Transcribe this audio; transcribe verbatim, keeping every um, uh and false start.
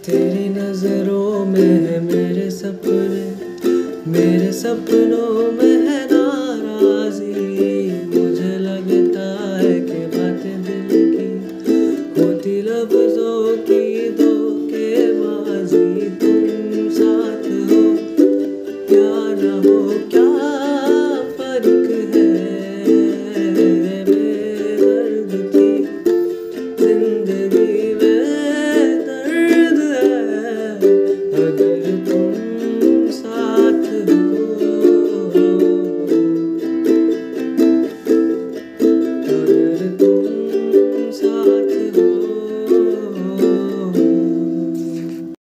तेरी नजरों में है मेरे सपने, मेरे सपनों में है नाराजी।